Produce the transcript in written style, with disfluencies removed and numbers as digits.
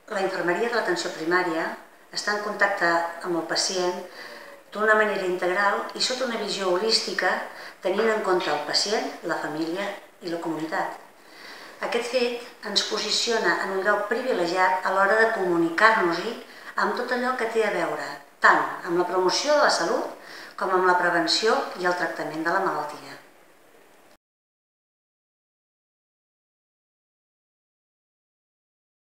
La infermeria de l'atenció primària està en contacte amb el pacient d'una manera integral i sota una visió holística, tenint en compte el pacient, la família i la comunitat. Aquest fet ens posiciona en un lloc privilegiat a l'hora de comunicar-nos-hi amb tot allò que té a veure tant amb la promoció de la salut com amb la prevenció i el tractament de la malaltia.